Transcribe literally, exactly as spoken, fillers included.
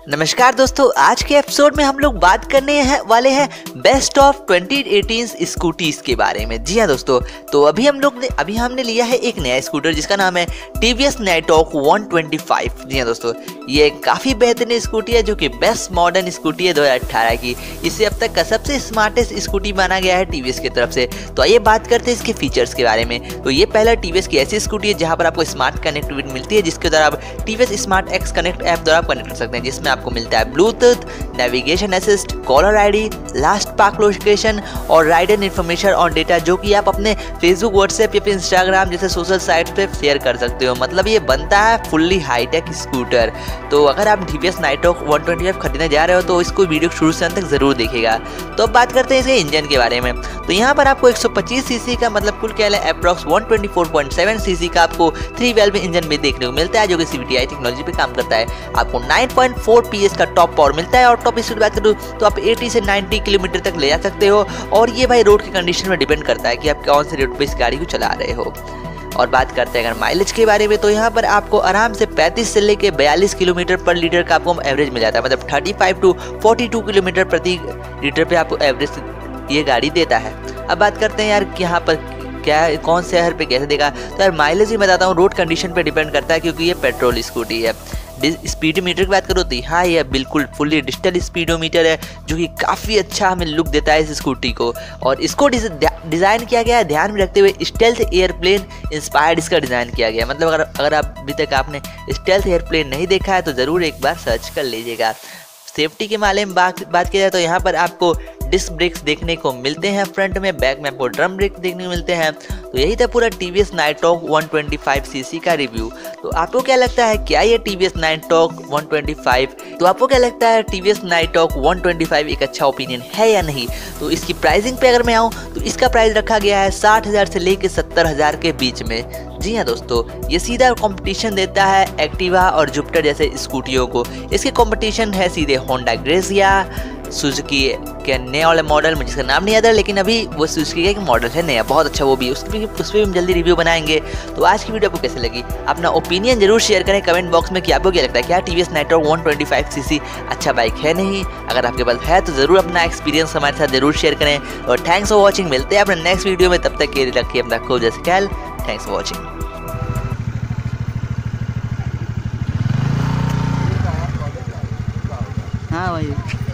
नमस्कार दोस्तों, आज के एपिसोड में हम लोग बात करने हैं वाले हैं best of twenty eighteen scooties के बारे में। जी हाँ दोस्तों, तो अभी हम लोग ने अभी हमने लिया है एक नया स्कूटर जिसका नाम है T V S NTorq one twenty five. जी हाँ दोस्तों, ये काफ़ी बेहतरीन स्कूटी है जो कि बेस्ट मॉडर्न स्कूटी है दो हज़ार अठारह की। इसे अब तक का सबसे स्मार्टेस्ट स्कूटी माना गया है टी वी एस की तरफ से। तो आइए बात करते हैं इसके फीचर्स के बारे में। तो ये पहला टी वी एस की ऐसी स्कूटी है जहाँ पर आपको स्मार्ट कनेक्टिविटी मिलती है, जिसके द्वारा आप T V S smart X connect app द्वारा आप कनेक्ट कर सकते हैं, जिसमें आपको मिलता है Bluetooth, navigation assist, caller ID, last park location और राइडर इन्फॉर्मेशन और डेटा, जो कि आप अपने फेसबुक, व्हाट्सएप या फिर इंस्टाग्राम जैसे सोशल साइट्स पे शेयर कर सकते हो। मतलब ये बनता है फुल्ली हाईटेक स्कूटर। तो अगर आप T V S NTorq one twenty five खरीदने जा रहे हो तो इसको वीडियो शुरू से अंत तक जरूर देखेगा। तो अब बात करते हैं इसके इंजन के बारे में। तो यहाँ पर आपको एक सौ पच्चीस सीसी का, मतलब कुल क्या है approx one twenty four point seven CC का आपको थ्री वेल्व इंजन भी देखने को मिलता है, जो कि C V T I technology पे काम करता है। आपको nine point four P S का टॉप पावर मिलता है और टॉप स्पीड बात करूँ तो आप अस्सी से नब्बे किलोमीटर तक ले जा सकते हो। और ये भाई रोड की कंडीशन में डिपेंड करता है कि आप कौन से रोड पे इस गाड़ी को चला रहे हो। और बात करते हैं अगर माइलेज के बारे में, तो यहाँ पर आपको आराम से पैंतीस से लेके बयालीस किलोमीटर पर लीटर का आपको एवरेज मिल जाता है। मतलब पैंतीस टू बयालीस किलोमीटर प्रति लीटर पे आपको एवरेज ये गाड़ी देता है। अब बात करते हैं यार कि यहाँ पर क्या कौन से शहर पे कैसे देगा। तो यार माइलेज ही बताता हूँ, रोड कंडीशन पे डिपेंड करता है, क्योंकि ये पेट्रोल स्कूटी है। स्पीडोमीटर की बात करो तो हाँ, ये बिल्कुल फुल्ली डिजिटल स्पीडोमीटर है, जो कि काफ़ी अच्छा हमें लुक देता है इस स्कूटी को। और इसको डिज़ाइन किया गया है ध्यान में रखते हुए स्टेल्थ एयरप्लेन इंस्पायर्ड इसका डिज़ाइन किया गया है। मतलब अगर अगर आप अभी तक आपने स्टेल्थ एयरप्लेन नहीं देखा है तो ज़रूर एक बार सर्च कर लीजिएगा। सेफ्टी के मामले में बात बात की जाए तो यहाँ पर आपको डिस्क ब्रेक्स देखने को मिलते हैं फ्रंट में, बैक में आपको ड्रम ब्रेक देखने को मिलते हैं। तो यही था पूरा T V S NTorq one twenty five CC का रिव्यू। तो आपको क्या लगता है, क्या ये T V S NTorq one twenty five तो आपको क्या लगता है T V S NTorq one twenty five एक अच्छा ओपिनियन है या नहीं? तो इसकी प्राइसिंग पे अगर मैं आऊँ तो इसका प्राइस रखा गया है साठ हज़ार से लेकर सत्तर हज़ार के बीच में। जी हाँ दोस्तों, ये सीधा कंपटीशन देता है एक्टिवा और जुपिटर जैसे स्कूटियों को। इसके कंपटीशन है सीधे होंडा ग्रेसिया, सुजुकी के नए वाले मॉडल में जिसका नाम नहीं याद है, लेकिन अभी वो सुजुकी का एक मॉडल है नया, बहुत अच्छा वो भी, उसकी उस पर भी हम जल्दी रिव्यू बनाएंगे। तो आज की वीडियो आपको कैसे लगी, अपना ओपिनियन जरूर शेयर करें कमेंट बॉक्स में कि आपको क्या लगता है, क्या T V S NTorq one twenty five CC अच्छा बाइक है नहीं? अगर आपके पास है तो ज़रूर अपना एक्सपीरियंस हमारे साथ जरूर शेयर करें। और थैंक्स फॉर वॉचिंग, मिलते हैं अपने नेक्स्ट वीडियो में, तब तक के लिए रखिए अपना खूब जैसे ख्याल। Thanks for watching. हाँ भाई।